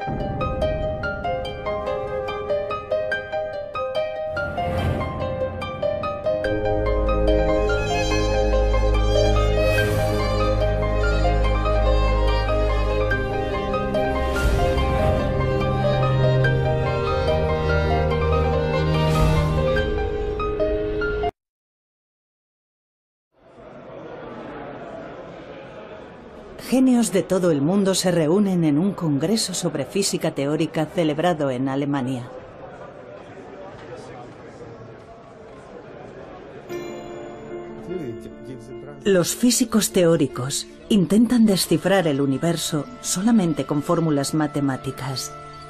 Genios de todo el mundo se reúnen en un congreso sobre física teórica celebrado en Alemania. Los físicos teóricos intentan descifrar el universo solamente con fórmulas matemáticas.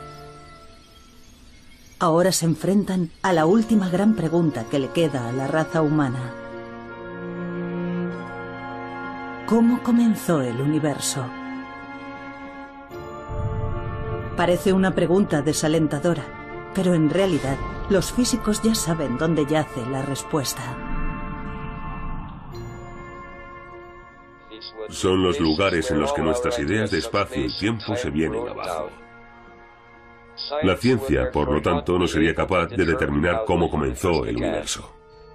Ahora se enfrentan a la última gran pregunta que le queda a la raza humana. ¿Cómo comenzó el universo? Parece una pregunta desalentadora, pero en realidad los físicos ya saben dónde yace la respuesta. Son los lugares en los que nuestras ideas de espacio y tiempo se vienen abajo. La ciencia, por lo tanto, no sería capaz de determinar cómo comenzó el universo.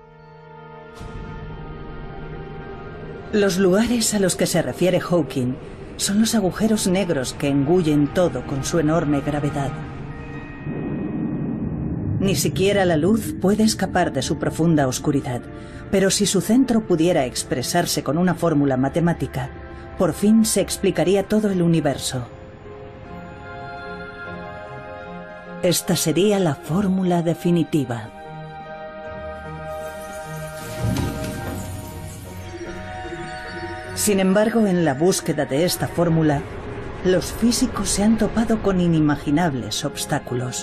Los lugares a los que se refiere Hawking son los agujeros negros que engullen todo con su enorme gravedad. Ni siquiera la luz puede escapar de su profunda oscuridad, pero si su centro pudiera expresarse con una fórmula matemática, por fin se explicaría todo el universo. Esta sería la fórmula definitiva. Sin embargo, en la búsqueda de esta fórmula, los físicos se han topado con inimaginables obstáculos.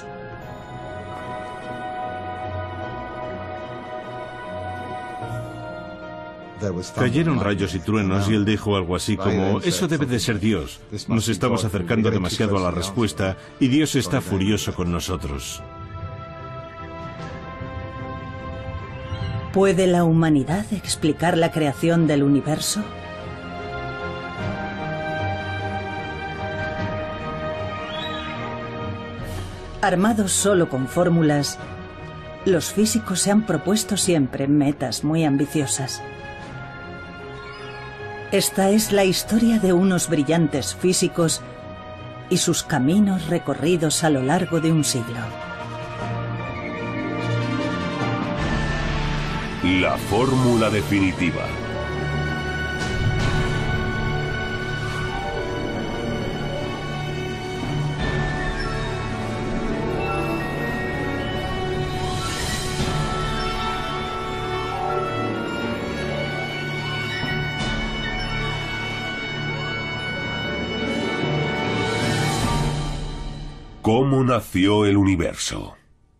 Cayeron rayos y truenos y él dijo algo así como: eso debe de ser Dios. Nos estamos acercando demasiado a la respuesta y Dios está furioso con nosotros. ¿Puede la humanidad explicar la creación del universo? Armados solo con fórmulas, los físicos se han propuesto siempre metas muy ambiciosas. Esta es la historia de unos brillantes físicos y sus caminos recorridos a lo largo de un siglo. La fórmula definitiva. ¿Cómo nació el universo?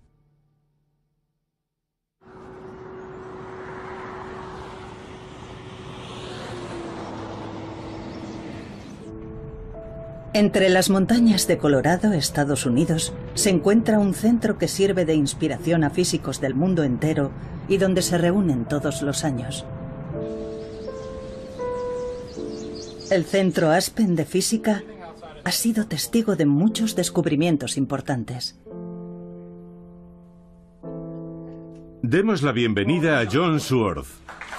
Entre las montañas de Colorado, Estados Unidos, se encuentra un centro que sirve de inspiración a físicos del mundo entero y donde se reúnen todos los años. El Centro Aspen de Física ha sido testigo de muchos descubrimientos importantes. Demos la bienvenida a John Sworth.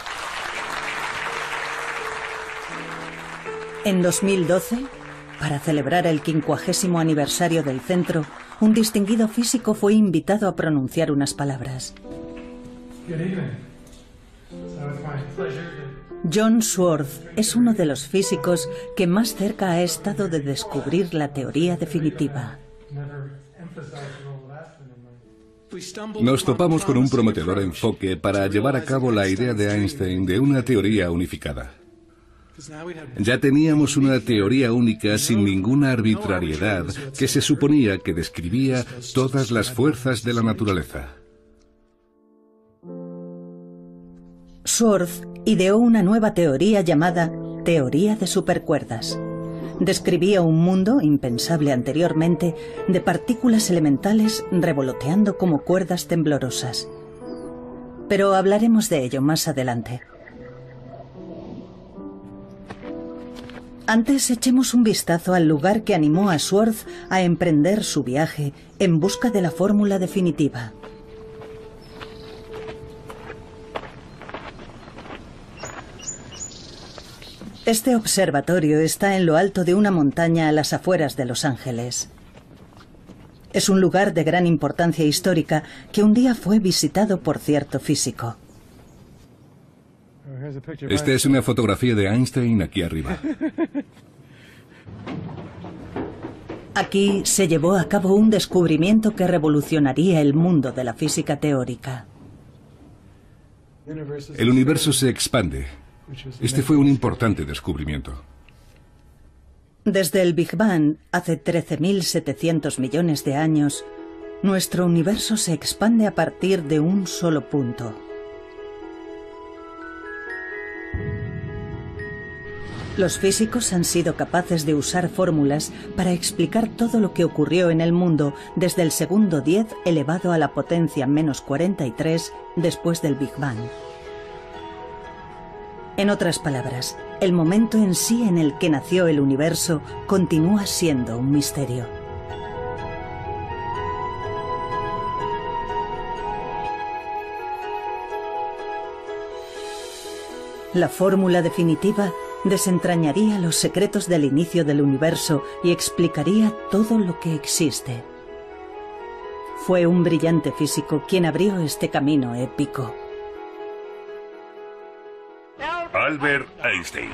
En 2012, para celebrar el 50º aniversario del centro, un distinguido físico fue invitado a pronunciar unas palabras. John Sworth es uno de los físicos que más cerca ha estado de descubrir la teoría definitiva. Nos topamos con un prometedor enfoque para llevar a cabo la idea de Einstein de una teoría unificada. Ya teníamos una teoría única sin ninguna arbitrariedad que se suponía que describía todas las fuerzas de la naturaleza. Sworth ideó una nueva teoría llamada teoría de supercuerdas. Describía un mundo, impensable anteriormente, de partículas elementales revoloteando como cuerdas temblorosas. Pero hablaremos de ello más adelante. Antes echemos un vistazo al lugar que animó a Sworth a emprender su viaje en busca de la fórmula definitiva. Este observatorio está en lo alto de una montaña a las afueras de Los Ángeles. Es un lugar de gran importancia histórica que un día fue visitado por cierto físico. Esta es una fotografía de Einstein aquí arriba. Aquí se llevó a cabo un descubrimiento que revolucionaría el mundo de la física teórica. El universo se expande. Este fue un importante descubrimiento. Desde el Big Bang, hace 13.700 millones de años, nuestro universo se expande a partir de un solo punto. Los físicos han sido capaces de usar fórmulas para explicar todo lo que ocurrió en el mundo desde el segundo 10 elevado a la potencia menos 43 después del Big Bang. En otras palabras, el momento en sí en el que nació el universo continúa siendo un misterio. La fórmula definitiva desentrañaría los secretos del inicio del universo y explicaría todo lo que existe. Fue un brillante físico quien abrió este camino épico. Albert Einstein.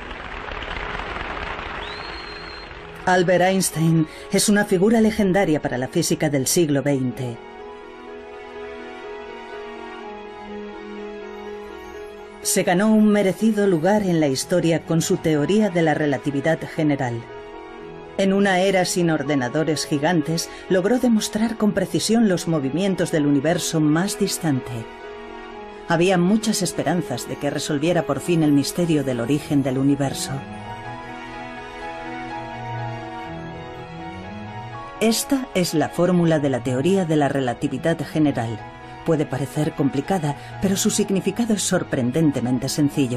Albert Einstein es una figura legendaria para la física del siglo XX. Se ganó un merecido lugar en la historia con su teoría de la relatividad general. En una era sin ordenadores gigantes, logró demostrar con precisión los movimientos del universo más distante. Había muchas esperanzas de que resolviera por fin el misterio del origen del universo. Esta es la fórmula de la teoría de la relatividad general. Puede parecer complicada, pero su significado es sorprendentemente sencillo.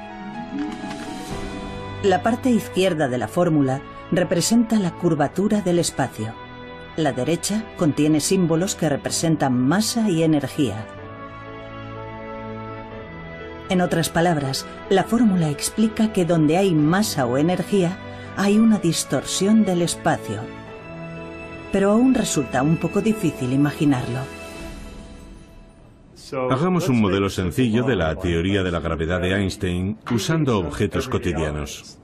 La parte izquierda de la fórmula representa la curvatura del espacio. La derecha contiene símbolos que representan masa y energía. En otras palabras, la fórmula explica que donde hay masa o energía, hay una distorsión del espacio. Pero aún resulta un poco difícil imaginarlo. Hagamos un modelo sencillo de la teoría de la gravedad de Einstein usando objetos cotidianos.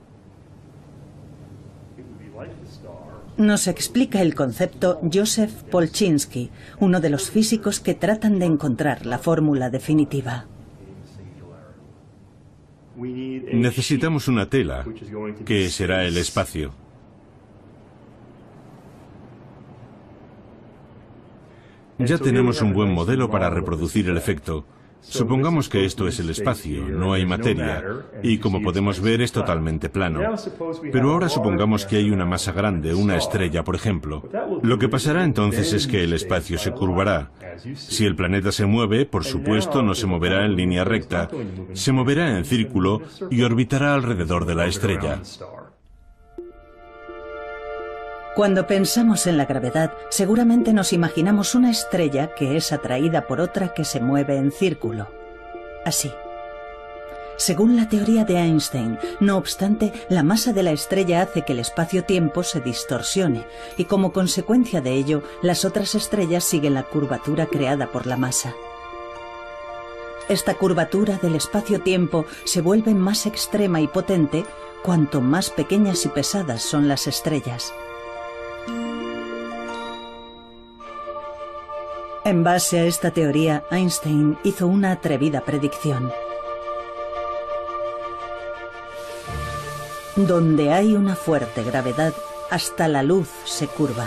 Nos explica el concepto Joseph Polchinski, uno de los físicos que tratan de encontrar la fórmula definitiva. Necesitamos una tela, que será el espacio. Ya tenemos un buen modelo para reproducir el efecto. Supongamos que esto es el espacio, no hay materia, y como podemos ver es totalmente plano. Pero ahora supongamos que hay una masa grande, una estrella, por ejemplo. Lo que pasará entonces es que el espacio se curvará. Si el planeta se mueve, por supuesto, no se moverá en línea recta, se moverá en círculo y orbitará alrededor de la estrella. Cuando pensamos en la gravedad, seguramente nos imaginamos una estrella que es atraída por otra que se mueve en círculo. Así. Según la teoría de Einstein, no obstante, la masa de la estrella hace que el espacio-tiempo se distorsione, y como consecuencia de ello, las otras estrellas siguen la curvatura creada por la masa. Esta curvatura del espacio-tiempo se vuelve más extrema y potente cuanto más pequeñas y pesadas son las estrellas. En base a esta teoría, Einstein hizo una atrevida predicción. Donde hay una fuerte gravedad, hasta la luz se curva.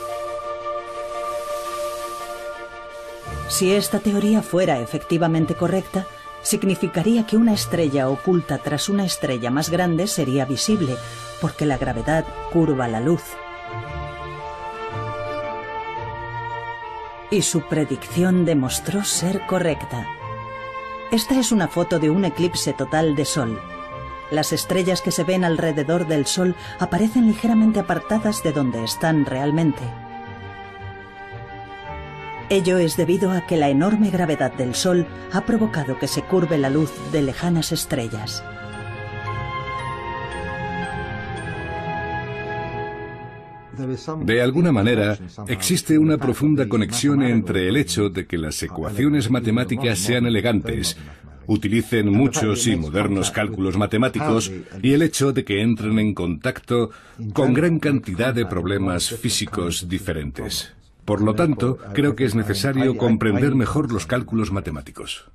Si esta teoría fuera efectivamente correcta, significaría que una estrella oculta tras una estrella más grande sería visible, porque la gravedad curva la luz. Y su predicción demostró ser correcta. Esta es una foto de un eclipse total de Sol. las estrellas que se ven alrededor del Sol aparecen ligeramente apartadas de donde están realmente. Ello es debido a que la enorme gravedad del Sol ha provocado que se curve la luz de lejanas estrellas. De alguna manera, existe una profunda conexión entre el hecho de que las ecuaciones matemáticas sean elegantes, utilicen muchos y modernos cálculos matemáticos, y el hecho de que entren en contacto con gran cantidad de problemas físicos diferentes. Por lo tanto, creo que es necesario comprender mejor los cálculos matemáticos.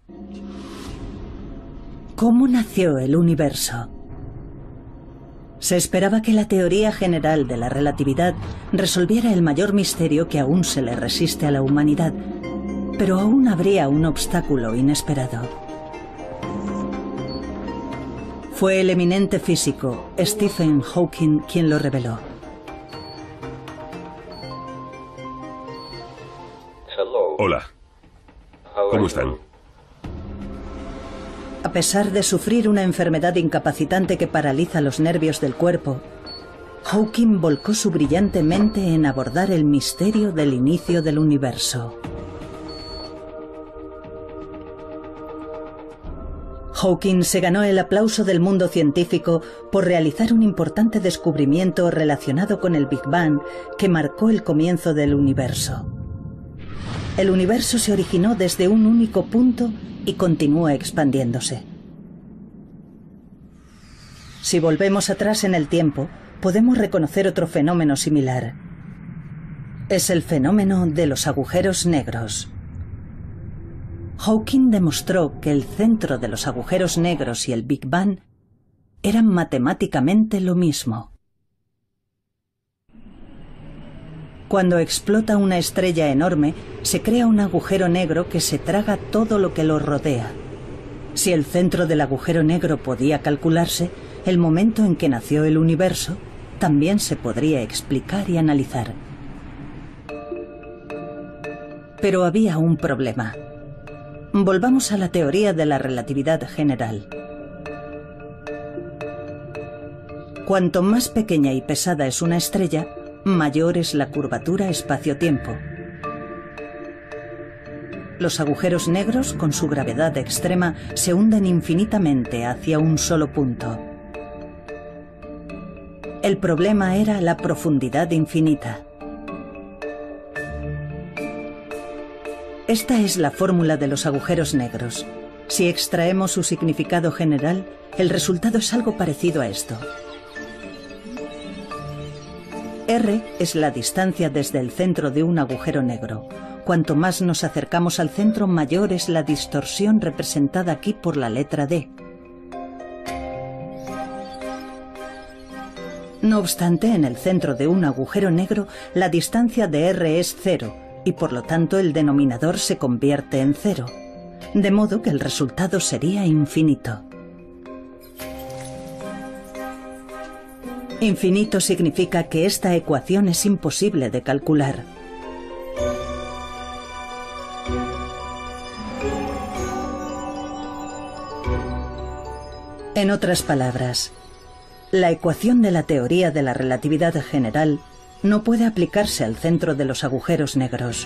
¿Cómo nació el universo? Se esperaba que la teoría general de la relatividad resolviera el mayor misterio que aún se le resiste a la humanidad, pero aún habría un obstáculo inesperado. Fue el eminente físico Stephen Hawking quien lo reveló. Hola. ¿Cómo están? A pesar de sufrir una enfermedad incapacitante que paraliza los nervios del cuerpo, Hawking volcó su brillante mente en abordar el misterio del inicio del universo. Hawking se ganó el aplauso del mundo científico por realizar un importante descubrimiento relacionado con el Big Bang que marcó el comienzo del universo. El universo se originó desde un único punto y continúa expandiéndose. Si volvemos atrás en el tiempo, podemos reconocer otro fenómeno similar. Es el fenómeno de los agujeros negros. Hawking demostró que el centro de los agujeros negros y el Big Bang eran matemáticamente lo mismo. Cuando explota una estrella enorme, se crea un agujero negro que se traga todo lo que lo rodea. Si el centro del agujero negro podía calcularse, el momento en que nació el universo también se podría explicar y analizar. Pero había un problema. Volvamos a la teoría de la relatividad general. Cuanto más pequeña y pesada es una estrella, mayor es la curvatura espacio-tiempo. Los agujeros negros, con su gravedad extrema, se hunden infinitamente hacia un solo punto. El problema era la profundidad infinita. Esta es la fórmula de los agujeros negros. Si extraemos su significado general, el resultado es algo parecido a esto. R es la distancia desde el centro de un agujero negro. Cuanto más nos acercamos al centro, mayor es la distorsión representada aquí por la letra D. No obstante, en el centro de un agujero negro, la distancia de R es 0, y por lo tanto el denominador se convierte en 0, de modo que el resultado sería infinito. Infinito significa que esta ecuación es imposible de calcular. En otras palabras, la ecuación de la teoría de la relatividad general no puede aplicarse al centro de los agujeros negros.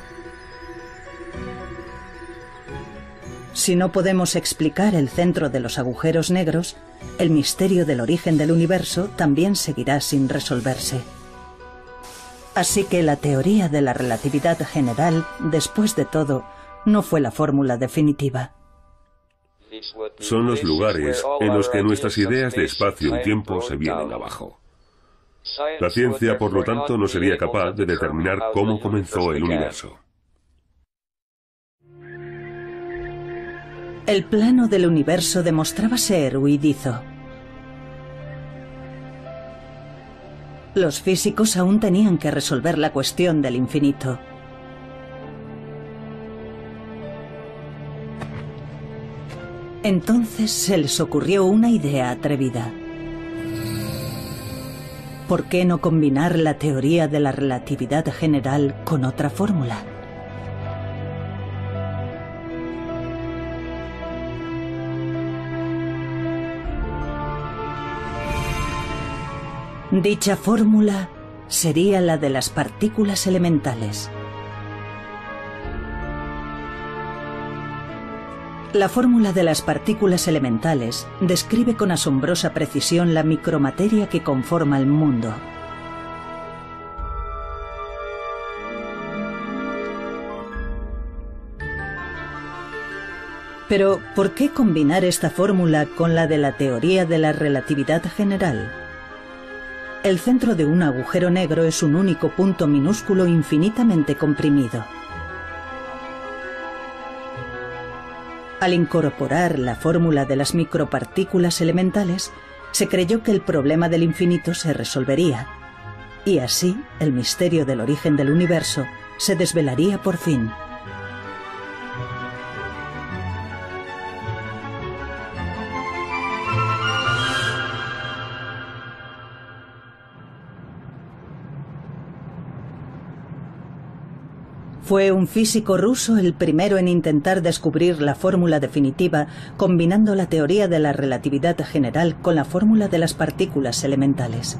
Si no podemos explicar el centro de los agujeros negros, el misterio del origen del universo también seguirá sin resolverse. Así que la teoría de la relatividad general, después de todo, no fue la fórmula definitiva. Son los lugares en los que nuestras ideas de espacio y tiempo se vienen abajo. La ciencia, por lo tanto, no sería capaz de determinar cómo comenzó el universo. El plano del universo demostraba ser huidizo. Los físicos aún tenían que resolver la cuestión del infinito. Entonces se les ocurrió una idea atrevida. ¿Por qué no combinar la teoría de la relatividad general con otra fórmula? Dicha fórmula sería la de las partículas elementales. La fórmula de las partículas elementales describe con asombrosa precisión la micromateria que conforma el mundo. Pero, ¿por qué combinar esta fórmula con la de la teoría de la relatividad general? El centro de un agujero negro es un único punto minúsculo infinitamente comprimido. Al incorporar la fórmula de las micropartículas elementales, se creyó que el problema del infinito se resolvería, y así el misterio del origen del universo se desvelaría por fin. Fue un físico ruso el primero en intentar descubrir la fórmula definitiva combinando la teoría de la relatividad general con la fórmula de las partículas elementales.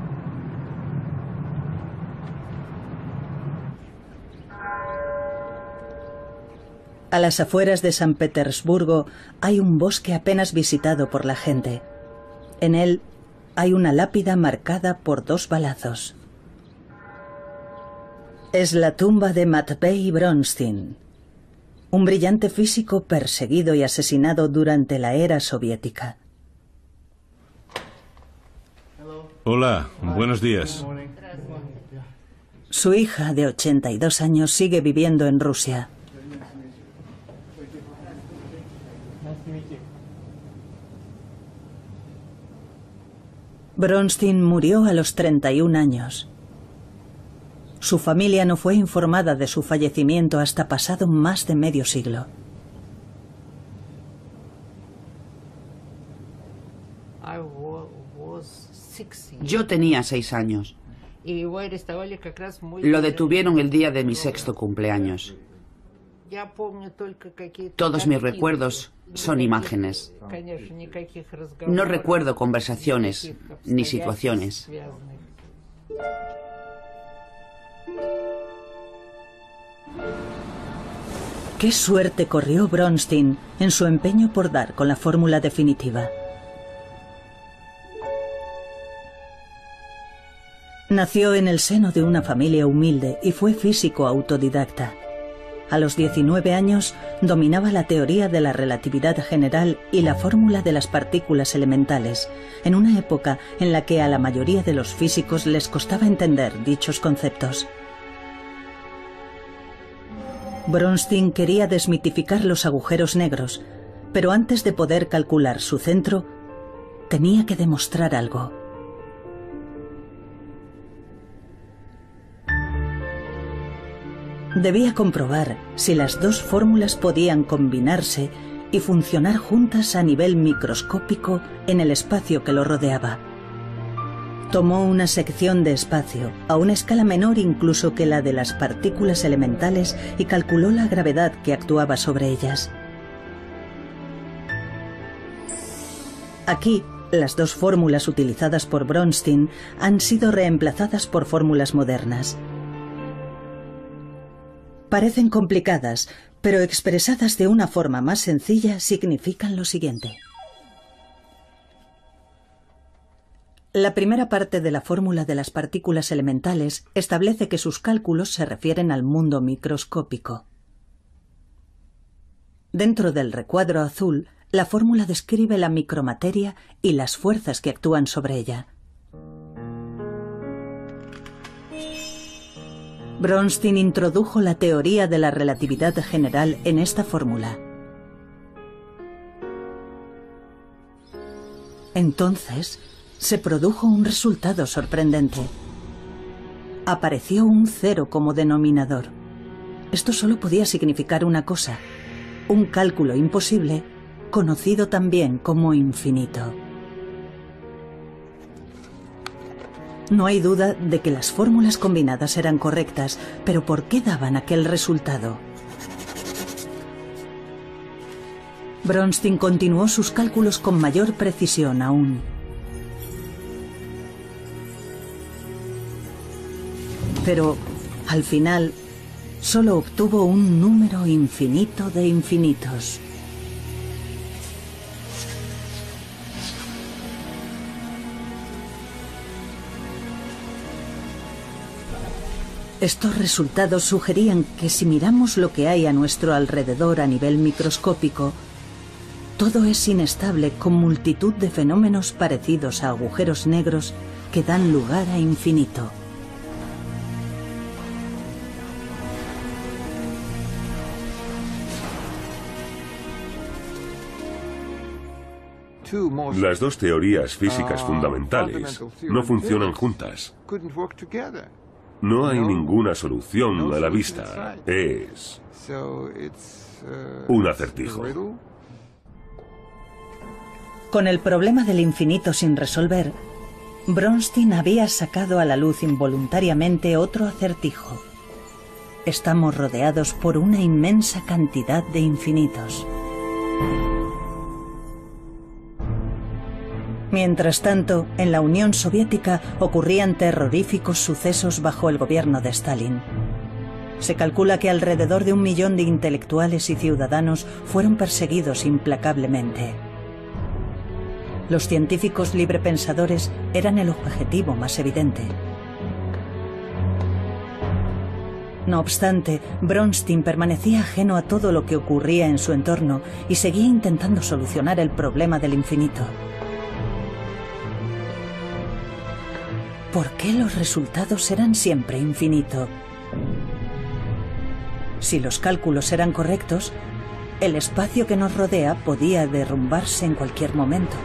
A las afueras de San Petersburgo hay un bosque apenas visitado por la gente. En él hay una lápida marcada por 2 balazos. Es la tumba de Matvei Bronstein, un brillante físico perseguido y asesinado durante la era soviética. Hola, buenos días. Su hija, de 82 años, sigue viviendo en Rusia. Bronstein murió a los 31 años. Su familia no fue informada de su fallecimiento hasta pasado más de medio siglo. Yo tenía 6 años. Lo detuvieron el día de mi 6º cumpleaños. Todos mis recuerdos son imágenes. No recuerdo conversaciones ni situaciones. Qué suerte corrió Bronstein en su empeño por dar con la fórmula definitiva. Nació en el seno de una familia humilde y fue físico autodidacta. A los 19 años dominaba la teoría de la relatividad general y la fórmula de las partículas elementales, en una época en la que a la mayoría de los físicos les costaba entender dichos conceptos. Bronstein quería desmitificar los agujeros negros, pero antes de poder calcular su centro, tenía que demostrar algo. Debía comprobar si las 2 fórmulas podían combinarse y funcionar juntas a nivel microscópico en el espacio que lo rodeaba. Tomó una sección de espacio, a una escala menor incluso que la de las partículas elementales, y calculó la gravedad que actuaba sobre ellas. Aquí, las 2 fórmulas utilizadas por Bronstein han sido reemplazadas por fórmulas modernas. Parecen complicadas, pero expresadas de una forma más sencilla significan lo siguiente. La primera parte de la fórmula de las partículas elementales establece que sus cálculos se refieren al mundo microscópico. Dentro del recuadro azul, la fórmula describe la micromateria y las fuerzas que actúan sobre ella. Bronstein introdujo la teoría de la relatividad general en esta fórmula. Entonces, se produjo un resultado sorprendente. Apareció un 0 como denominador. Esto solo podía significar una cosa: un cálculo imposible, conocido también como infinito. No hay duda de que las fórmulas combinadas eran correctas, pero ¿por qué daban aquel resultado? Bronstein continuó sus cálculos con mayor precisión aún. Pero, al final, solo obtuvo un número infinito de infinitos. Estos resultados sugerían que si miramos lo que hay a nuestro alrededor a nivel microscópico, todo es inestable con multitud de fenómenos parecidos a agujeros negros que dan lugar a infinito. Las dos teorías físicas fundamentales no funcionan juntas. No hay ninguna solución a la vista. Es un acertijo. Con el problema del infinito sin resolver, Bronstein había sacado a la luz involuntariamente otro acertijo. Estamos rodeados por una inmensa cantidad de infinitos. Mientras tanto, en la Unión Soviética ocurrían terroríficos sucesos bajo el gobierno de Stalin. Se calcula que alrededor de 1 millón de intelectuales y ciudadanos fueron perseguidos implacablemente. Los científicos librepensadores eran el objetivo más evidente. No obstante, Bronstein permanecía ajeno a todo lo que ocurría en su entorno y seguía intentando solucionar el problema del infinito. ¿Por qué los resultados eran siempre infinito? Si los cálculos eran correctos, el espacio que nos rodea podía derrumbarse en cualquier momento.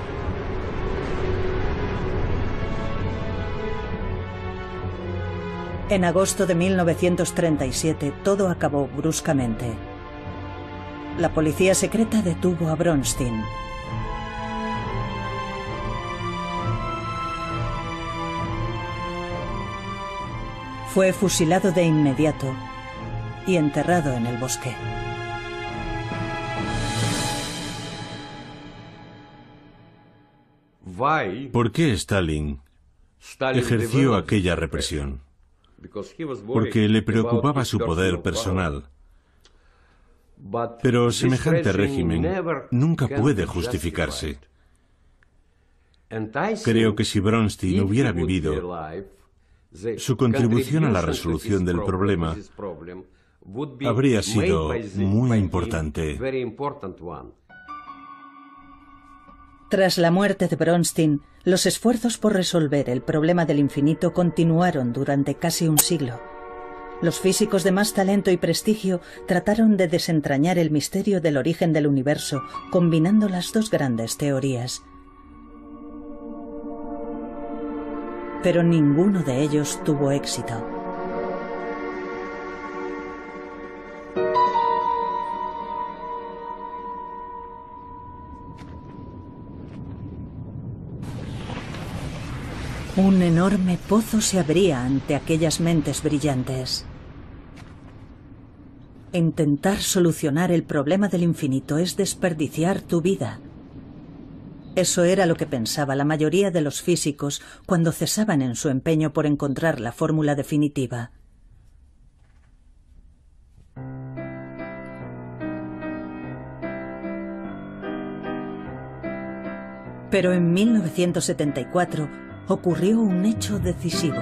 En agosto de 1937, todo acabó bruscamente. La policía secreta detuvo a Bronstein. Fue fusilado de inmediato y enterrado en el bosque. ¿Por qué Stalin ejerció aquella represión? Porque le preocupaba su poder personal. Pero semejante régimen nunca puede justificarse. Creo que si Bronstein hubiera vivido, su contribución a la resolución del problema habría sido muy importante. Tras la muerte de Bronstein, los esfuerzos por resolver el problema del infinito continuaron durante casi un siglo. Los físicos de más talento y prestigio trataron de desentrañar el misterio del origen del universo, combinando las dos grandes teorías. Pero ninguno de ellos tuvo éxito. Un enorme pozo se abría ante aquellas mentes brillantes. Intentar solucionar el problema del infinito es desperdiciar tu vida. Eso era lo que pensaba la mayoría de los físicos cuando cesaban en su empeño por encontrar la fórmula definitiva. Pero en 1974 ocurrió un hecho decisivo.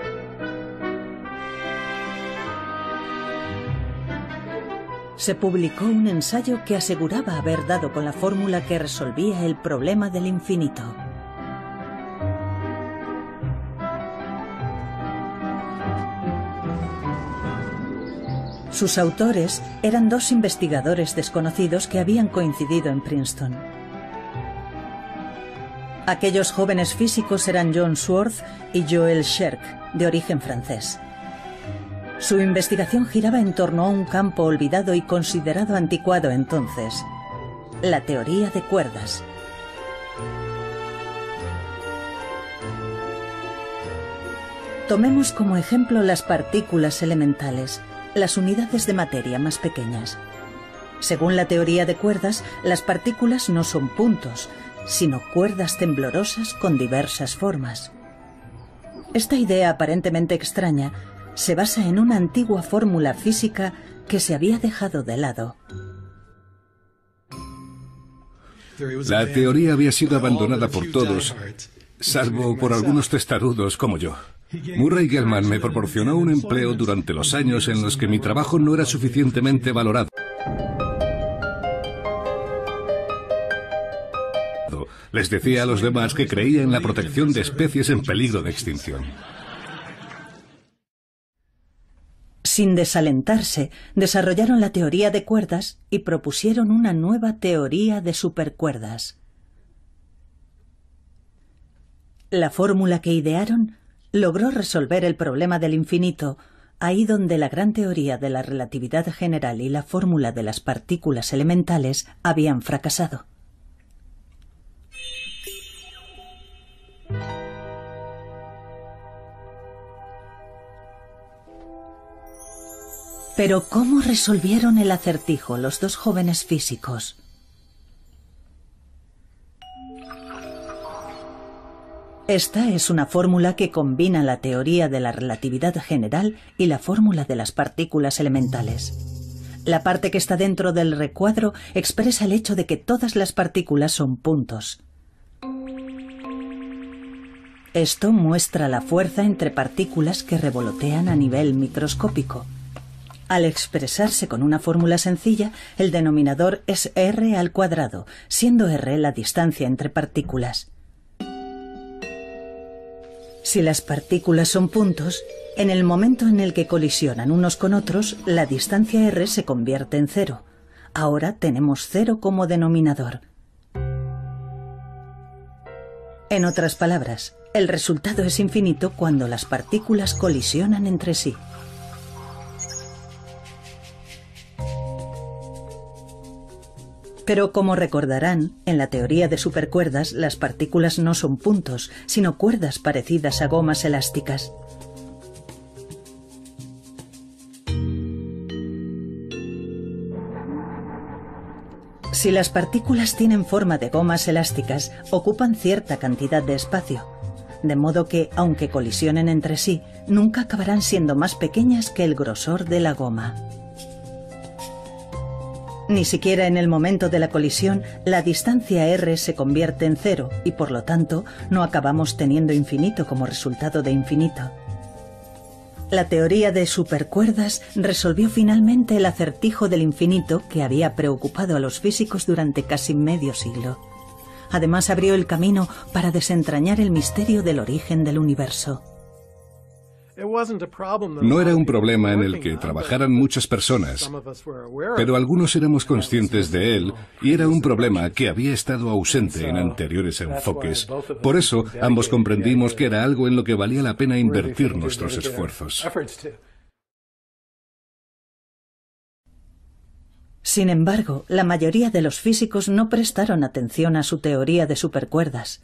Se publicó un ensayo que aseguraba haber dado con la fórmula que resolvía el problema del infinito. Sus autores eran dos investigadores desconocidos que habían coincidido en Princeton. Aquellos jóvenes físicos eran John Swartz y Joël Scherk, de origen francés. Su investigación giraba en torno a un campo olvidado y considerado anticuado entonces, la teoría de cuerdas. Tomemos como ejemplo las partículas elementales, las unidades de materia más pequeñas. Según la teoría de cuerdas, las partículas no son puntos, sino cuerdas temblorosas con diversas formas. Esta idea aparentemente extraña se basa en una antigua fórmula física que se había dejado de lado. La teoría había sido abandonada por todos, salvo por algunos testarudos como yo. Murray Gell-Mann me proporcionó un empleo durante los años en los que mi trabajo no era suficientemente valorado. Les decía a los demás que creía en la protección de especies en peligro de extinción. Sin desalentarse, desarrollaron la teoría de cuerdas y propusieron una nueva teoría de supercuerdas. La fórmula que idearon logró resolver el problema del infinito, ahí donde la gran teoría de la relatividad general y la fórmula de las partículas elementales habían fracasado. Pero ¿cómo resolvieron el acertijo los dos jóvenes físicos? Esta es una fórmula que combina la teoría de la relatividad general y la fórmula de las partículas elementales. La parte que está dentro del recuadro expresa el hecho de que todas las partículas son puntos. Esto muestra la fuerza entre partículas que revolotean a nivel microscópico. Al expresarse con una fórmula sencilla, el denominador es r², siendo r la distancia entre partículas. Si las partículas son puntos, en el momento en el que colisionan unos con otros, la distancia r se convierte en 0. Ahora tenemos 0 como denominador. En otras palabras, el resultado es infinito cuando las partículas colisionan entre sí. Pero como recordarán, en la teoría de supercuerdas las partículas no son puntos, sino cuerdas parecidas a gomas elásticas. Si las partículas tienen forma de gomas elásticas, ocupan cierta cantidad de espacio, de modo que, aunque colisionen entre sí, nunca acabarán siendo más pequeñas que el grosor de la goma. Ni siquiera en el momento de la colisión, la distancia r se convierte en 0 y por lo tanto no acabamos teniendo infinito como resultado de infinito. La teoría de supercuerdas resolvió finalmente el acertijo del infinito que había preocupado a los físicos durante casi medio siglo. Además abrió el camino para desentrañar el misterio del origen del universo. No era un problema en el que trabajaran muchas personas, pero algunos éramos conscientes de él y era un problema que había estado ausente en anteriores enfoques. Por eso, ambos comprendimos que era algo en lo que valía la pena invertir nuestros esfuerzos. Sin embargo, la mayoría de los físicos no prestaron atención a su teoría de supercuerdas.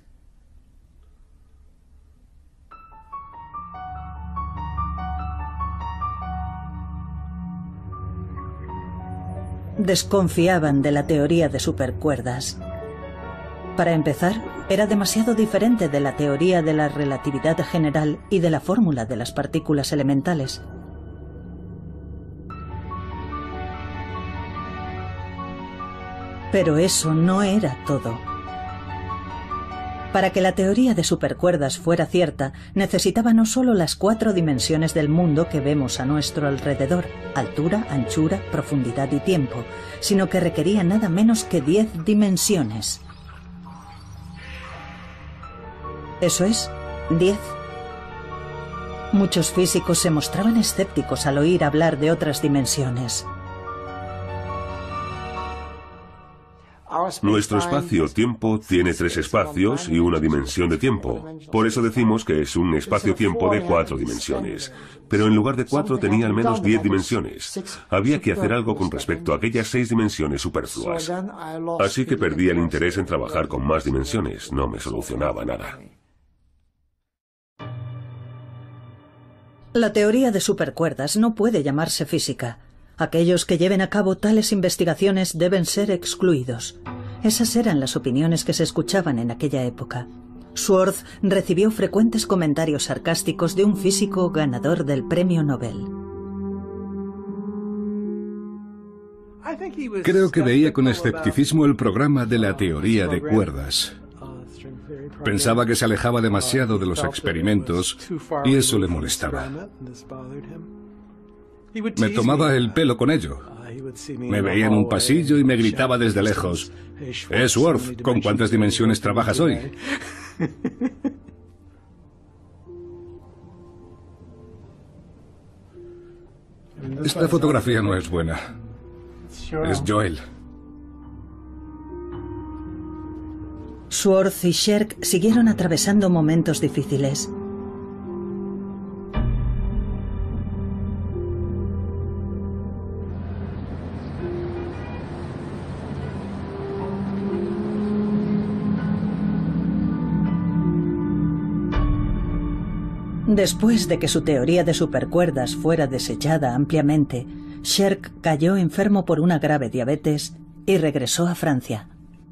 Desconfiaban de la teoría de supercuerdas. Para empezar, era demasiado diferente de la teoría de la relatividad general y de la fórmula de las partículas elementales. Pero eso no era todo. Para que la teoría de supercuerdas fuera cierta, necesitaba no solo las 4 dimensiones del mundo que vemos a nuestro alrededor, altura, anchura, profundidad y tiempo, sino que requería nada menos que 10 dimensiones. Eso es, 10. Muchos físicos se mostraban escépticos al oír hablar de otras dimensiones. Nuestro espacio-tiempo tiene 3 espacios y una dimensión de tiempo. Por eso decimos que es un espacio-tiempo de 4 dimensiones. Pero en lugar de 4 tenía al menos 10 dimensiones. Había que hacer algo con respecto a aquellas 6 dimensiones superfluas. Así que perdí el interés en trabajar con más dimensiones. No me solucionaba nada. La teoría de supercuerdas no puede llamarse física. Aquellos que lleven a cabo tales investigaciones deben ser excluidos. Esas eran las opiniones que se escuchaban en aquella época. Sworth recibió frecuentes comentarios sarcásticos de un físico ganador del premio Nobel. Creo que veía con escepticismo el programa de la teoría de cuerdas. Pensaba que se alejaba demasiado de los experimentos y eso le molestaba. Me tomaba el pelo con ello. Me veía en un pasillo y me gritaba desde lejos: Sworth, ¿con cuántas dimensiones trabajas hoy? Esta fotografía no es buena. Es Joel. Sworth y Sherk siguieron atravesando momentos difíciles. Después de que su teoría de supercuerdas fuera desechada ampliamente, Sherk cayó enfermo por una grave diabetes y regresó a Francia.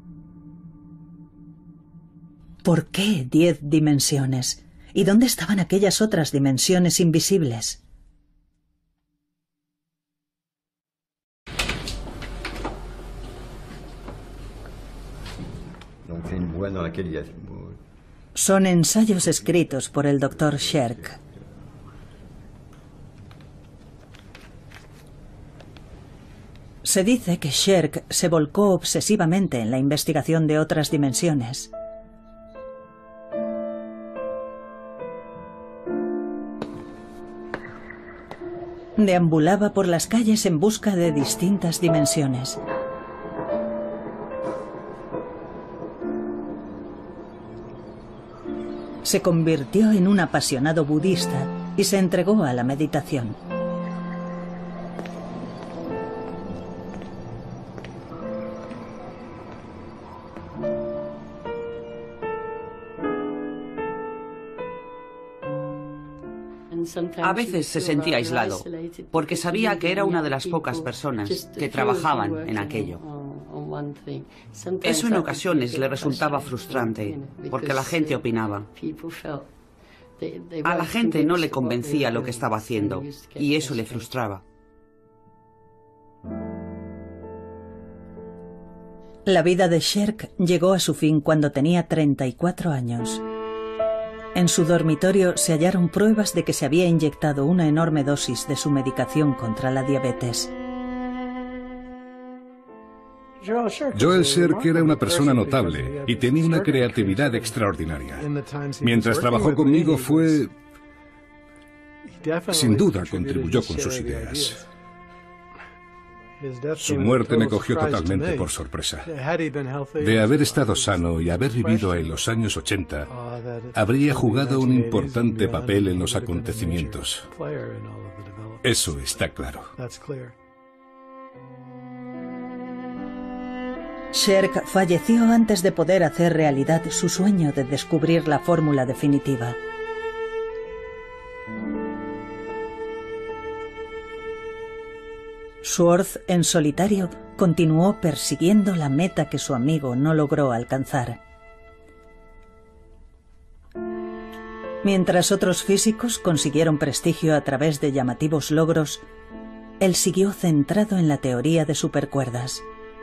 ¿Por qué 10 dimensiones? ¿Y dónde estaban aquellas otras dimensiones invisibles? Son ensayos escritos por el Dr. Sherk. Se dice que Sherk se volcó obsesivamente en la investigación de otras dimensiones. Deambulaba por las calles en busca de distintas dimensiones. Se convirtió en un apasionado budista y se entregó a la meditación. A veces se sentía aislado, porque sabía que era una de las pocas personas que trabajaban en aquello. Eso en ocasiones le resultaba frustrante, porque la gente opinaba. A la gente no le convencía lo que estaba haciendo, y eso le frustraba. La vida de Sherk llegó a su fin cuando tenía 34 años. En su dormitorio se hallaron pruebas de que se había inyectado una enorme dosis de su medicación contra la diabetes. Joel Sherk era una persona notable y tenía una creatividad extraordinaria. Mientras trabajó conmigo sin duda contribuyó con sus ideas. Su muerte me cogió totalmente por sorpresa. De haber estado sano y haber vivido en los años 80, habría jugado un importante papel en los acontecimientos. Eso está claro. Sherk falleció antes de poder hacer realidad su sueño de descubrir la fórmula definitiva. Sworth, en solitario, continuó persiguiendo la meta que su amigo no logró alcanzar. Mientras otros físicos consiguieron prestigio a través de llamativos logros, él siguió centrado en la teoría de supercuerdas.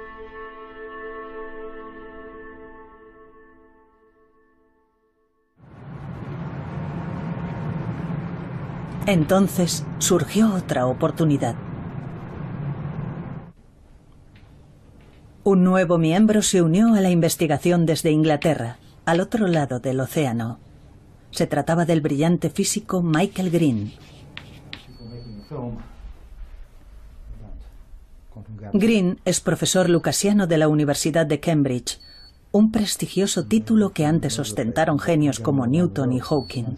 Entonces surgió otra oportunidad. Un nuevo miembro se unió a la investigación desde Inglaterra, al otro lado del océano. Se trataba del brillante físico Michael Green. Green es profesor lucasiano de la Universidad de Cambridge, un prestigioso título que antes ostentaron genios como Newton y Hawking.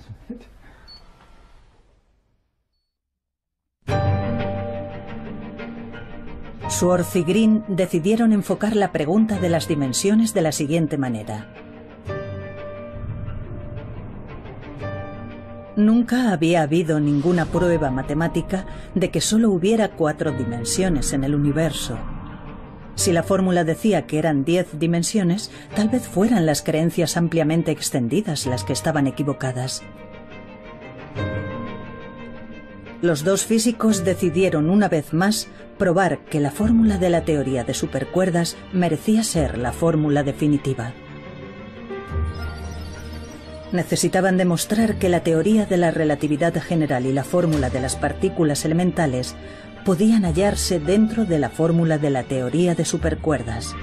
Sworth y Green decidieron enfocar la pregunta de las dimensiones de la siguiente manera. Nunca había habido ninguna prueba matemática de que solo hubiera 4 dimensiones en el universo. Si la fórmula decía que eran 10 dimensiones, tal vez fueran las creencias ampliamente extendidas las que estaban equivocadas. Los dos físicos decidieron una vez más probar que la fórmula de la teoría de supercuerdas merecía ser la fórmula definitiva. Necesitaban demostrar que la teoría de la relatividad general y la fórmula de las partículas elementales podían hallarse dentro de la fórmula de la teoría de supercuerdas.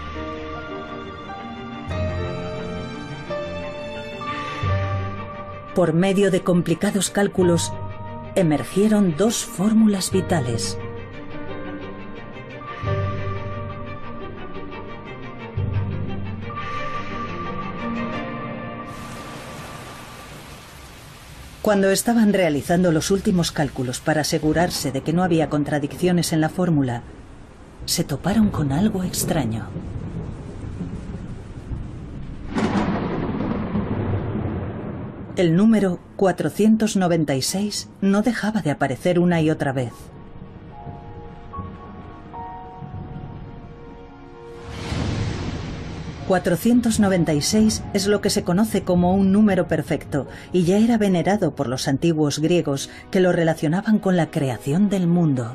Por medio de complicados cálculos, emergieron dos fórmulas vitales. Cuando estaban realizando los últimos cálculos para asegurarse de que no había contradicciones en la fórmula, se toparon con algo extraño. El número 496 no dejaba de aparecer una y otra vez. «496 es lo que se conoce como un número perfecto y ya era venerado por los antiguos griegos que lo relacionaban con la creación del mundo».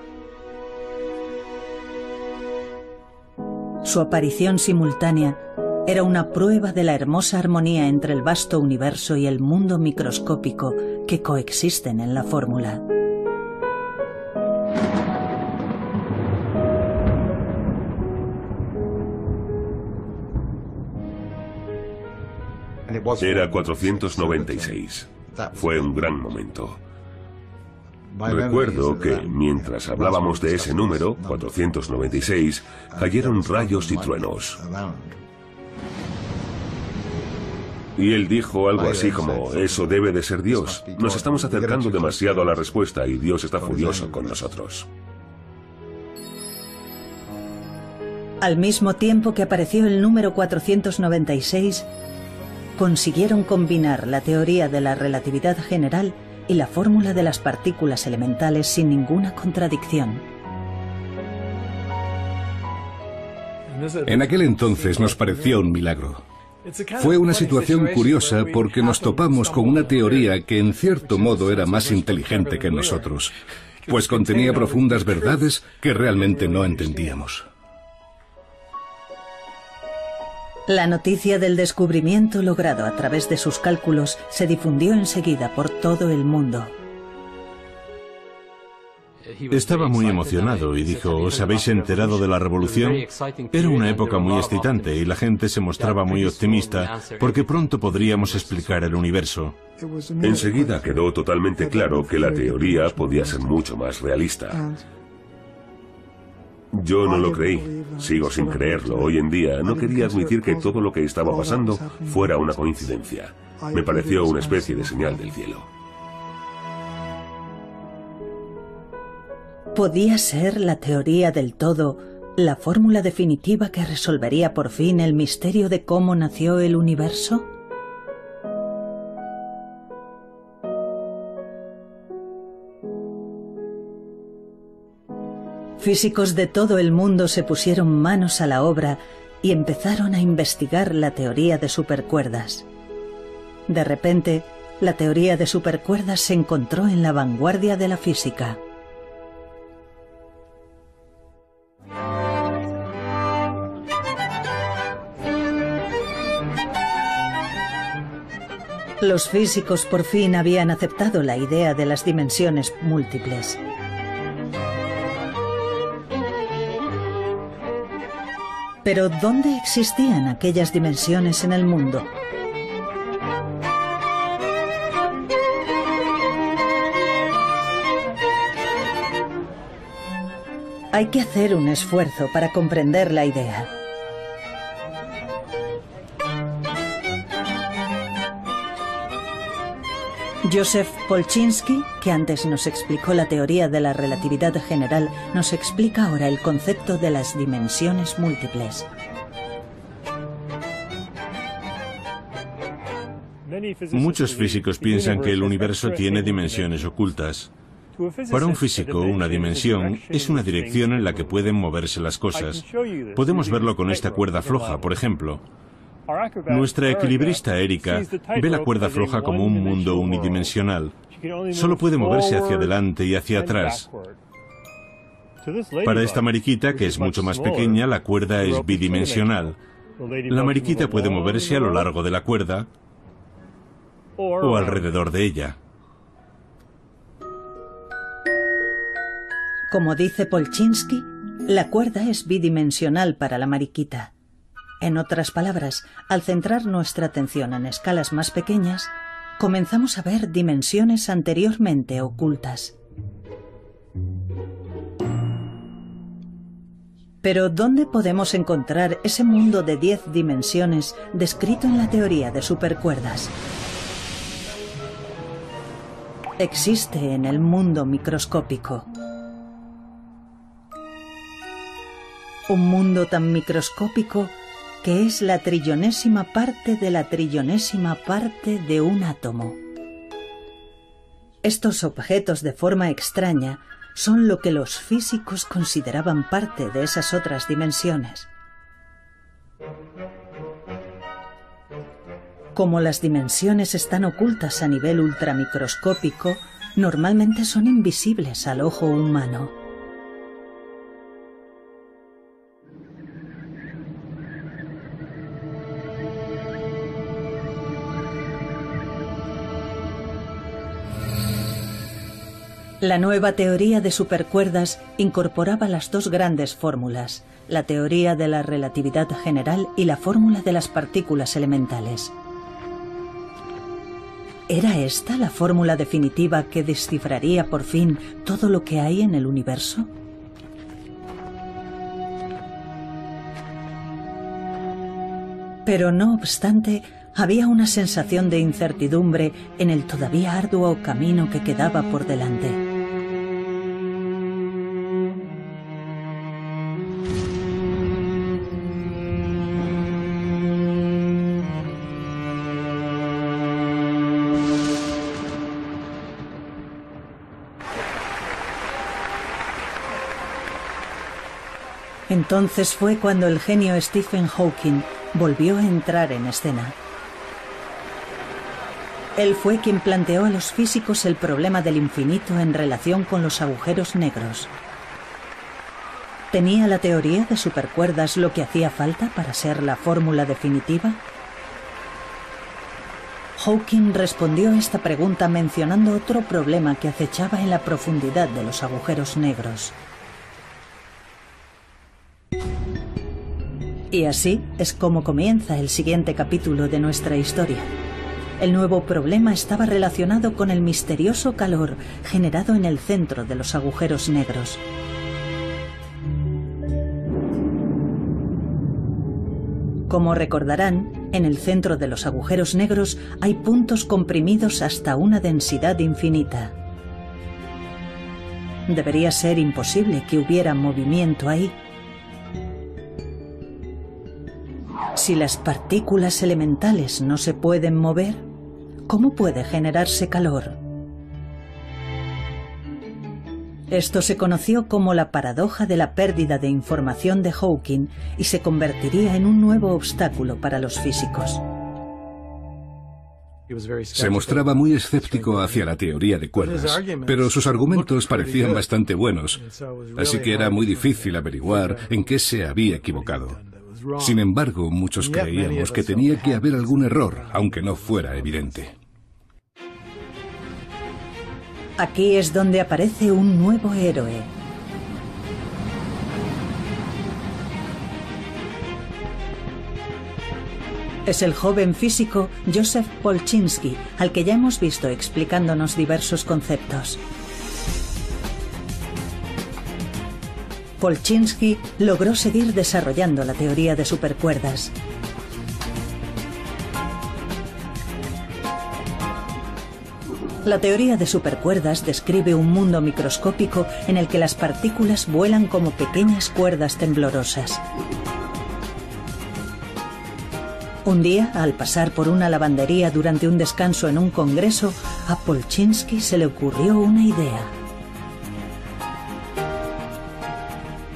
Su aparición simultánea era una prueba de la hermosa armonía entre el vasto universo y el mundo microscópico que coexisten en la fórmula. Era 496. Fue un gran momento. Recuerdo que, mientras hablábamos de ese número, 496, cayeron rayos y truenos. Y él dijo algo así como, eso debe de ser Dios. Nos estamos acercando demasiado a la respuesta y Dios está furioso con nosotros. Al mismo tiempo que apareció el número 496, consiguieron combinar la teoría de la relatividad general y la fórmula de las partículas elementales sin ninguna contradicción. En aquel entonces nos pareció un milagro. Fue una situación curiosa porque nos topamos con una teoría que en cierto modo era más inteligente que nosotros, pues contenía profundas verdades que realmente no entendíamos. La noticia del descubrimiento logrado a través de sus cálculos se difundió enseguida por todo el mundo. Estaba muy emocionado y dijo, ¿os habéis enterado de la revolución? Era una época muy excitante y la gente se mostraba muy optimista porque pronto podríamos explicar el universo. Enseguida quedó totalmente claro que la teoría podía ser mucho más realista. Yo no lo creí, sigo sin creerlo hoy en día. No quería admitir que todo lo que estaba pasando fuera una coincidencia. Me pareció una especie de señal del cielo. ¿Podía ser la teoría del todo la fórmula definitiva que resolvería por fin el misterio de cómo nació el universo? Físicos de todo el mundo se pusieron manos a la obra y empezaron a investigar la teoría de supercuerdas. De repente, la teoría de supercuerdas se encontró en la vanguardia de la física. Los físicos por fin habían aceptado la idea de las dimensiones múltiples. Pero ¿dónde existían aquellas dimensiones en el mundo? Hay que hacer un esfuerzo para comprender la idea. Joseph Polchinski, que antes nos explicó la teoría de la relatividad general, nos explica ahora el concepto de las dimensiones múltiples. Muchos físicos piensan que el universo tiene dimensiones ocultas. Para un físico, una dimensión es una dirección en la que pueden moverse las cosas. Podemos verlo con esta cuerda floja, por ejemplo. Nuestra equilibrista Erika ve la cuerda floja como un mundo unidimensional. Solo puede moverse hacia adelante y hacia atrás. Para esta mariquita, que es mucho más pequeña, la cuerda es bidimensional. La mariquita puede moverse a lo largo de la cuerda o alrededor de ella. Como dice Polchinski, la cuerda es bidimensional para la mariquita. En otras palabras, al centrar nuestra atención en escalas más pequeñas, comenzamos a ver dimensiones anteriormente ocultas. Pero ¿dónde podemos encontrar ese mundo de 10 dimensiones descrito en la teoría de supercuerdas? Existe en el mundo microscópico. Un mundo tan microscópico que es la trillonésima parte de la trillonésima parte de un átomo. Estos objetos de forma extraña son lo que los físicos consideraban parte de esas otras dimensiones. Como las dimensiones están ocultas a nivel ultramicroscópico, normalmente son invisibles al ojo humano. La nueva teoría de supercuerdas incorporaba las dos grandes fórmulas, la teoría de la relatividad general y la fórmula de las partículas elementales. ¿Era esta la fórmula definitiva que descifraría por fin todo lo que hay en el universo? Pero no obstante, había una sensación de incertidumbre en el todavía arduo camino que quedaba por delante. Entonces fue cuando el genio Stephen Hawking volvió a entrar en escena. Él fue quien planteó a los físicos el problema del infinito en relación con los agujeros negros. ¿Tenía la teoría de supercuerdas lo que hacía falta para ser la fórmula definitiva? Hawking respondió a esta pregunta mencionando otro problema que acechaba en la profundidad de los agujeros negros. Y así es como comienza el siguiente capítulo de nuestra historia. El nuevo problema estaba relacionado con el misterioso calor generado en el centro de los agujeros negros. Como recordarán, en el centro de los agujeros negros hay puntos comprimidos hasta una densidad infinita. Debería ser imposible que hubiera movimiento ahí. Si las partículas elementales no se pueden mover, ¿cómo puede generarse calor? Esto se conoció como la paradoja de la pérdida de información de Hawking y se convertiría en un nuevo obstáculo para los físicos. Se mostraba muy escéptico hacia la teoría de cuerdas, pero sus argumentos parecían bastante buenos, así que era muy difícil averiguar en qué se había equivocado. Sin embargo, muchos creíamos que tenía que haber algún error, aunque no fuera evidente. Aquí es donde aparece un nuevo héroe. Es el joven físico Joseph Polchinski, al que ya hemos visto explicándonos diversos conceptos. Polchinski logró seguir desarrollando la teoría de supercuerdas. La teoría de supercuerdas describe un mundo microscópico en el que las partículas vuelan como pequeñas cuerdas temblorosas. Un día, al pasar por una lavandería durante un descanso en un congreso, a Polchinski se le ocurrió una idea.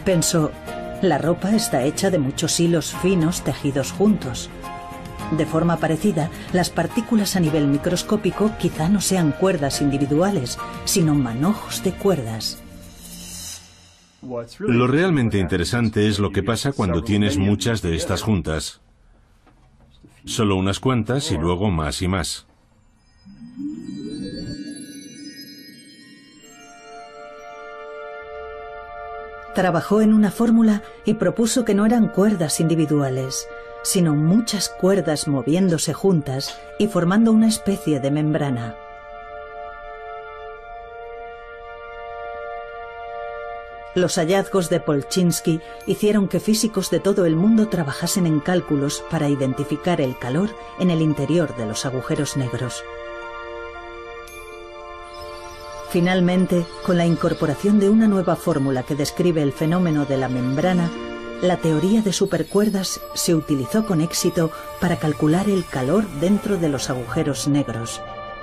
Pensó, la ropa está hecha de muchos hilos finos tejidos juntos. De forma parecida, las partículas a nivel microscópico quizá no sean cuerdas individuales, sino manojos de cuerdas. Lo realmente interesante es lo que pasa cuando tienes muchas de estas juntas. Solo unas cuantas y luego más y más. Trabajó en una fórmula y propuso que no eran cuerdas individuales, sino muchas cuerdas moviéndose juntas y formando una especie de membrana. Los hallazgos de Polchinski hicieron que físicos de todo el mundo trabajasen en cálculos para identificar el calor en el interior de los agujeros negros. Finalmente, con la incorporación de una nueva fórmula que describe el fenómeno de la membrana, la teoría de supercuerdas se utilizó con éxito para calcular el calor dentro de los agujeros negros.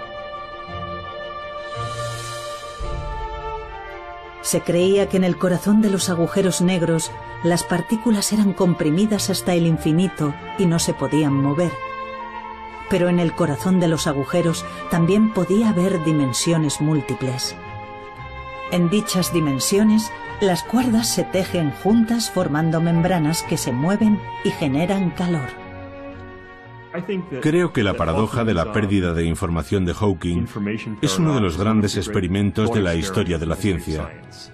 Se creía que en el corazón de los agujeros negros las partículas eran comprimidas hasta el infinito y no se podían mover. Pero en el corazón de los agujeros también podía haber dimensiones múltiples. En dichas dimensiones, las cuerdas se tejen juntas formando membranas que se mueven y generan calor. Creo que la paradoja de la pérdida de información de Hawking es uno de los grandes experimentos de la historia de la ciencia.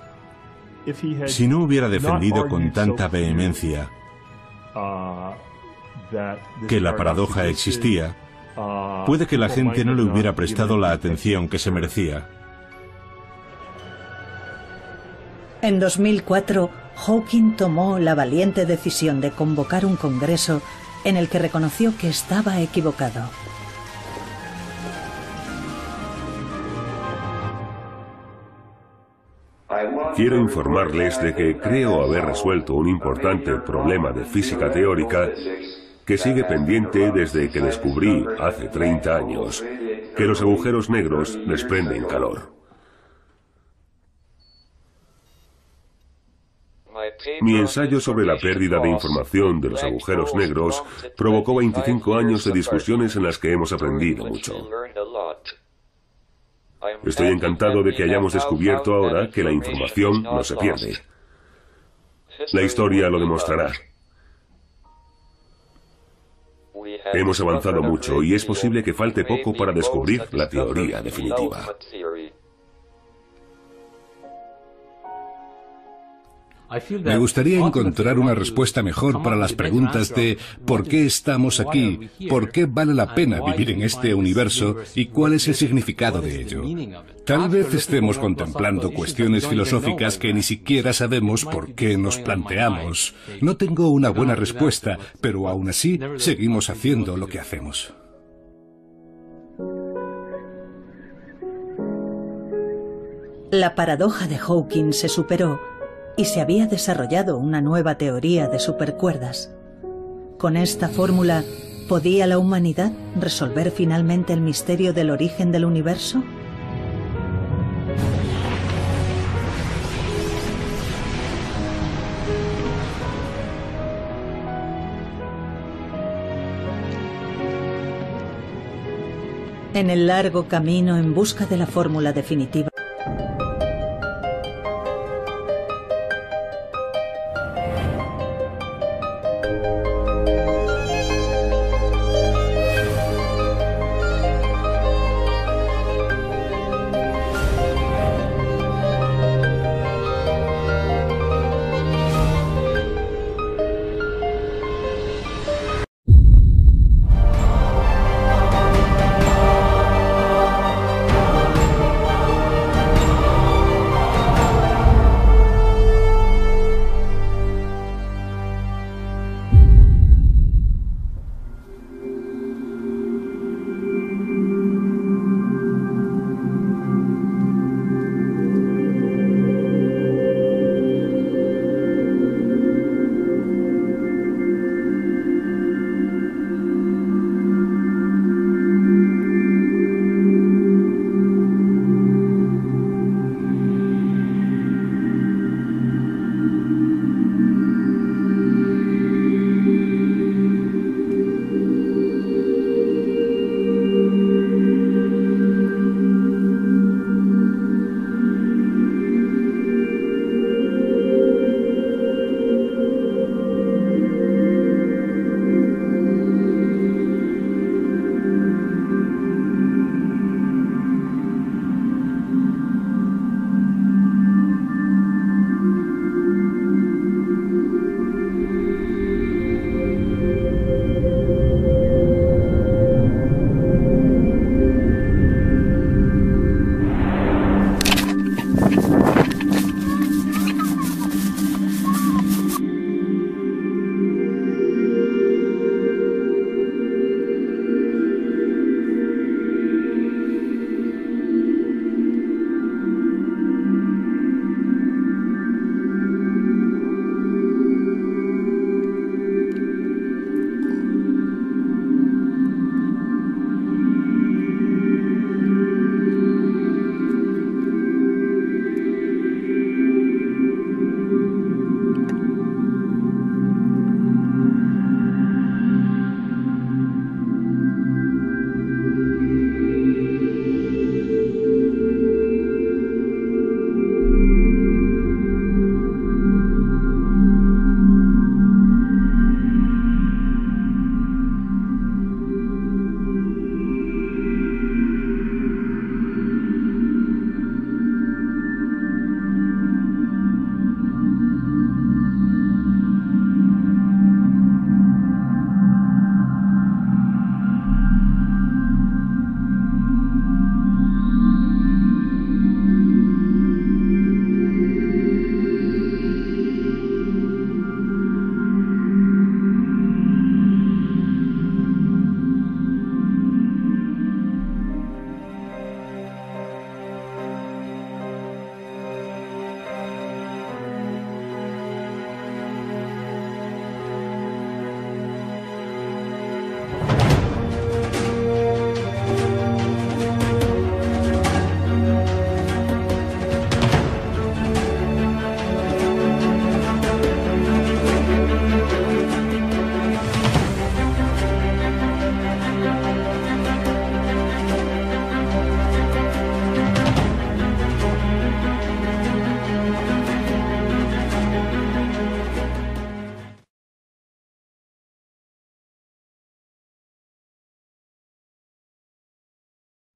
Si no hubiera defendido con tanta vehemencia que la paradoja existía, puede que la gente no le hubiera prestado la atención que se merecía. En 2004, Hawking tomó la valiente decisión de convocar un congreso en el que reconoció que estaba equivocado. Quiero informarles de que creo haber resuelto un importante problema de física teórica que sigue pendiente desde que descubrí, hace 30 años, que los agujeros negros desprenden calor. Mi ensayo sobre la pérdida de información de los agujeros negros provocó 25 años de discusiones en las que hemos aprendido mucho. Estoy encantado de que hayamos descubierto ahora que la información no se pierde. La historia lo demostrará. Hemos avanzado mucho y es posible que falte poco para descubrir la teoría definitiva. Me gustaría encontrar una respuesta mejor para las preguntas de ¿por qué estamos aquí? ¿Por qué vale la pena vivir en este universo? ¿Y cuál es el significado de ello? Tal vez estemos contemplando cuestiones filosóficas que ni siquiera sabemos por qué nos planteamos. No tengo una buena respuesta, pero aún así seguimos haciendo lo que hacemos. La paradoja de Hawking se superó y se había desarrollado una nueva teoría de supercuerdas. Con esta fórmula, ¿podía la humanidad resolver finalmente el misterio del origen del universo? En el largo camino en busca de la fórmula definitiva,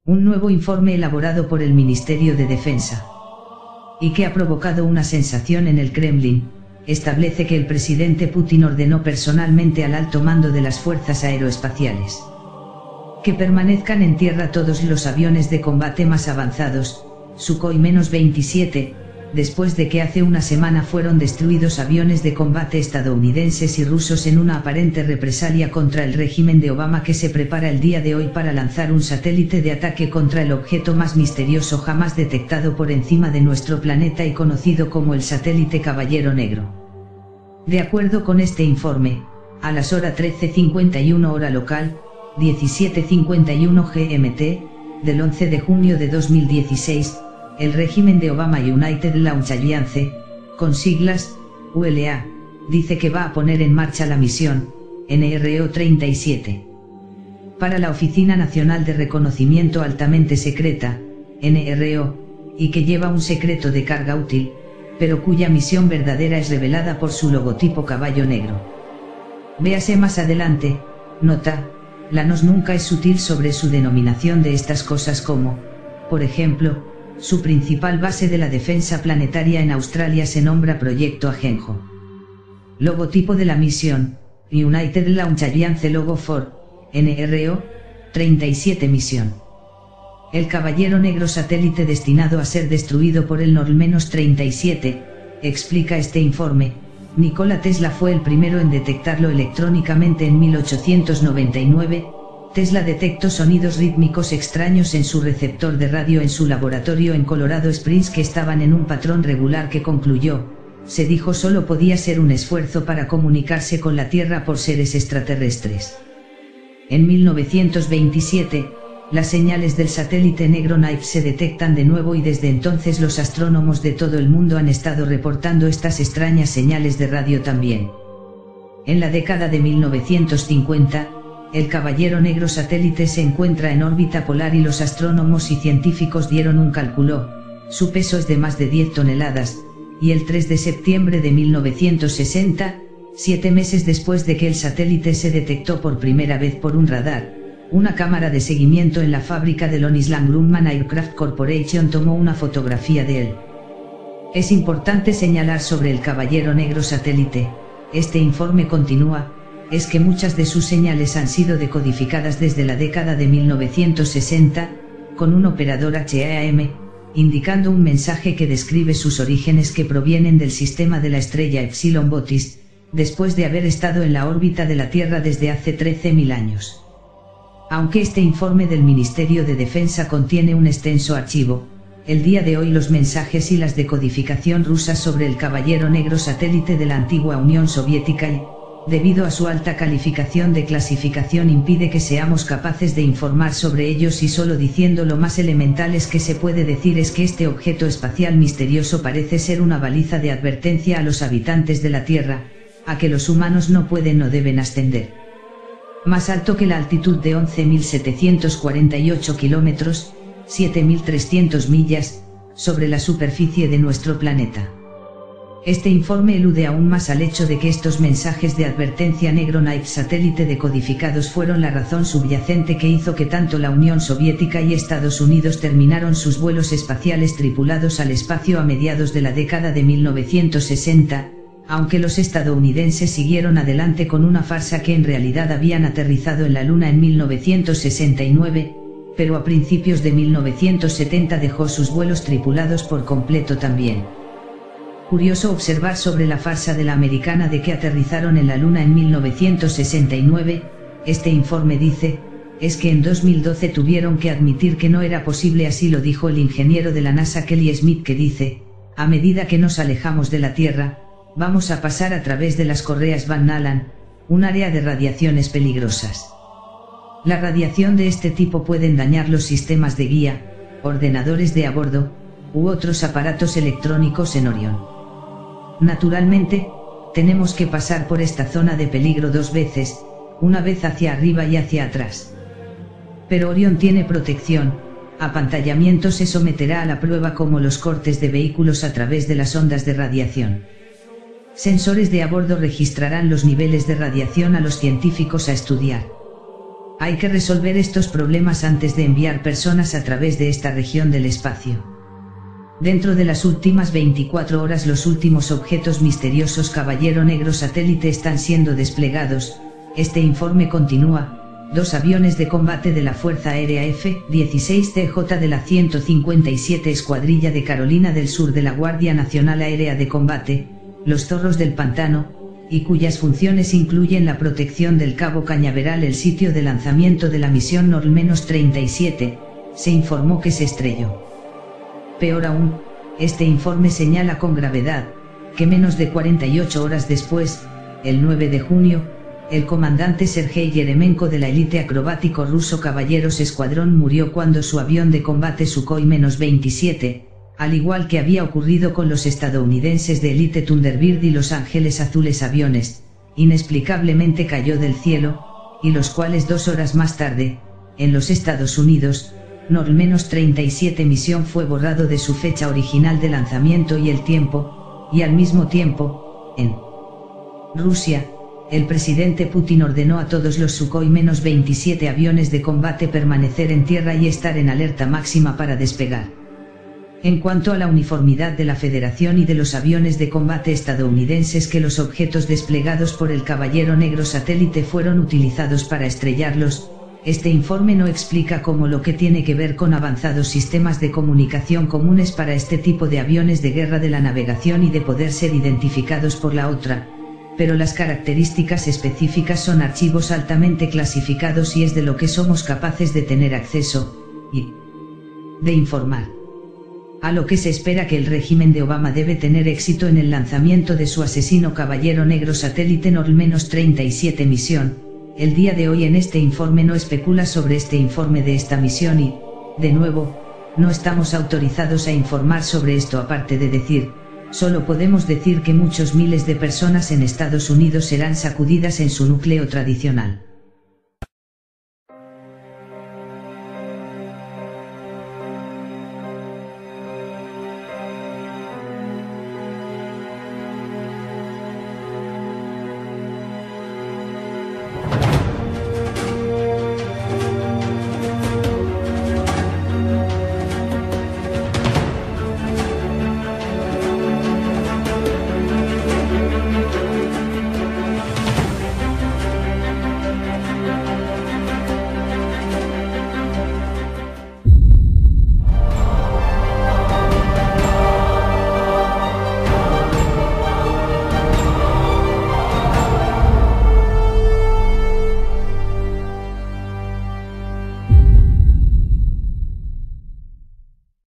Un nuevo informe elaborado por el Ministerio de Defensa, y que ha provocado una sensación en el Kremlin, establece que el presidente Putin ordenó personalmente al alto mando de las fuerzas aeroespaciales que permanezcan en tierra todos los aviones de combate más avanzados, Sukhoi-27, después de que hace una semana fueron destruidos aviones de combate estadounidenses y rusos en una aparente represalia contra el régimen de Obama, que se prepara el día de hoy para lanzar un satélite de ataque contra el objeto más misterioso jamás detectado por encima de nuestro planeta y conocido como el satélite Caballero Negro. De acuerdo con este informe, a las horas 13:51 hora local, 17:51 GMT, del 11 de junio de 2016, el régimen de Obama United Launch Alliance, con siglas, ULA, dice que va a poner en marcha la misión, NRO-37. Para la Oficina Nacional de Reconocimiento Altamente Secreta, NRO, y que lleva un secreto de carga útil, pero cuya misión verdadera es revelada por su logotipo caballo negro. Véase más adelante, nota. La NOS nunca es sutil sobre su denominación de estas cosas como, por ejemplo, su principal base de la defensa planetaria en Australia se nombra Proyecto Ajenjo. Logotipo de la misión, United Launch Alliance Logo for, NRO, 37 misión. El Caballero Negro satélite destinado a ser destruido por el NOR-37, explica este informe. Nikola Tesla fue el primero en detectarlo electrónicamente en 1899, Tesla detectó sonidos rítmicos extraños en su receptor de radio en su laboratorio en Colorado Springs que estaban en un patrón regular que concluyó, se dijo solo podía ser un esfuerzo para comunicarse con la Tierra por seres extraterrestres. En 1927, las señales del satélite negro Knife se detectan de nuevo y desde entonces los astrónomos de todo el mundo han estado reportando estas extrañas señales de radio también. En la década de 1950, el Caballero Negro satélite se encuentra en órbita polar y los astrónomos y científicos dieron un cálculo, su peso es de más de 10 toneladas, y el 3 de septiembre de 1960, 7 meses después de que el satélite se detectó por primera vez por un radar, una cámara de seguimiento en la fábrica de Lonis Island Grumman Aircraft Corporation tomó una fotografía de él. Es importante señalar sobre el Caballero Negro satélite, este informe continúa, es que muchas de sus señales han sido decodificadas desde la década de 1960, con un operador HAM, indicando un mensaje que describe sus orígenes que provienen del sistema de la estrella Epsilon Botis, después de haber estado en la órbita de la Tierra desde hace 13.000 años. Aunque este informe del Ministerio de Defensa contiene un extenso archivo, el día de hoy los mensajes y las decodificación rusas sobre el Caballero Negro satélite de la antigua Unión Soviética y, debido a su alta calificación de clasificación impide que seamos capaces de informar sobre ellos y solo diciendo lo más elementales que se puede decir es que este objeto espacial misterioso parece ser una baliza de advertencia a los habitantes de la Tierra, a que los humanos no pueden o deben ascender más alto que la altitud de 11.748 kilómetros, 7.300 millas, sobre la superficie de nuestro planeta. Este informe elude aún más al hecho de que estos mensajes de advertencia negro Knife satélite decodificados fueron la razón subyacente que hizo que tanto la Unión Soviética y Estados Unidos terminaron sus vuelos espaciales tripulados al espacio a mediados de la década de 1960, aunque los estadounidenses siguieron adelante con una farsa que en realidad habían aterrizado en la Luna en 1969, pero a principios de 1970 dejó sus vuelos tripulados por completo también. Curioso observar sobre la farsa de la americana de que aterrizaron en la Luna en 1969, este informe dice, es que en 2012 tuvieron que admitir que no era posible, así lo dijo el ingeniero de la NASA Kelly Smith, que dice, a medida que nos alejamos de la Tierra, vamos a pasar a través de las correas Van Allen, un área de radiaciones peligrosas. La radiación de este tipo pueden dañar los sistemas de guía, ordenadores de a bordo, u otros aparatos electrónicos en Orión. Naturalmente, tenemos que pasar por esta zona de peligro 2 veces, una vez hacia arriba y hacia atrás. Pero Orión tiene protección, apantallamiento se someterá a la prueba como los cortes de vehículos a través de las ondas de radiación. Sensores de a bordo registrarán los niveles de radiación a los científicos a estudiar. Hay que resolver estos problemas antes de enviar personas a través de esta región del espacio. Dentro de las últimas 24 horas los últimos objetos misteriosos Caballero Negro satélite están siendo desplegados. Este informe continúa. 2 aviones de combate de la Fuerza Aérea F-16CJ de la 157 Escuadrilla de Carolina del Sur de la Guardia Nacional Aérea de Combate, los Zorros del Pantano, y cuyas funciones incluyen la protección del Cabo Cañaveral, el sitio de lanzamiento de la misión NORL-37, se informó que se estrelló. Peor aún, este informe señala con gravedad, que menos de 48 horas después, el 9 de junio, el comandante Sergei Yeremenko de la élite acrobático ruso Caballeros Escuadrón murió cuando su avión de combate Sukhoi-27, al igual que había ocurrido con los estadounidenses de élite Thunderbird y los Ángeles Azules aviones, inexplicablemente cayó del cielo, y los cuales 2 horas más tarde, en los Estados Unidos, NORL-37 misión fue borrado de su fecha original de lanzamiento y el tiempo, y al mismo tiempo, en Rusia, el presidente Putin ordenó a todos los Sukhoi-27 aviones de combate permanecer en tierra y estar en alerta máxima para despegar. En cuanto a la uniformidad de la Federación y de los aviones de combate estadounidenses, que los objetos desplegados por el Caballero Negro satélite fueron utilizados para estrellarlos, este informe no explica cómo, lo que tiene que ver con avanzados sistemas de comunicación comunes para este tipo de aviones de guerra, de la navegación y de poder ser identificados por la otra. Pero las características específicas son archivos altamente clasificados y es de lo que somos capaces de tener acceso, y de informar. A lo que se espera que el régimen de Obama debe tener éxito en el lanzamiento de su asesino Caballero Negro satélite NORL-37 misión. El día de hoy en este informe no especula sobre este informe de esta misión y, de nuevo, no estamos autorizados a informar sobre esto, aparte de decir, solo podemos decir que muchos miles de personas en Estados Unidos serán sacudidas en su núcleo tradicional.